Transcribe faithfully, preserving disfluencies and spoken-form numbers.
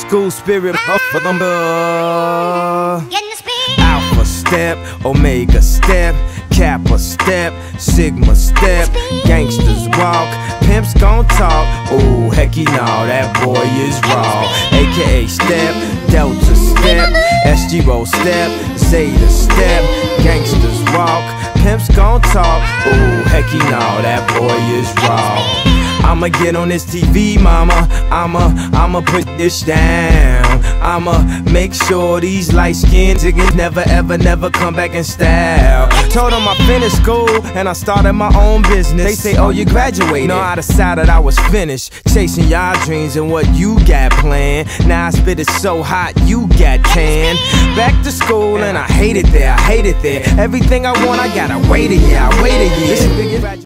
school spirit for them. Alpha step, Omega step, Kappa step, Sigma step. Gangsters walk, pimps gon' talk. Ooh, hecky no, that boy is raw. A K A step, Delta step, S G roll step, Zeta step. Gangsters walk, pimps gon' talk. Ooh, hecky no, that boy is raw. I'ma get on this T V, mama. I'ma, I'ma put this down. I'ma make sure these light-skinned niggas never, ever, never come back in style. Told them I finished school and I started my own business. They say, oh, you graduated. No, I decided I was finished chasing y'all dreams and what you got planned. Now I spit it so hot, you got tan. Back to school and I hate it there, I hate it there. Everything I want, I gotta wait a year, I wait a year.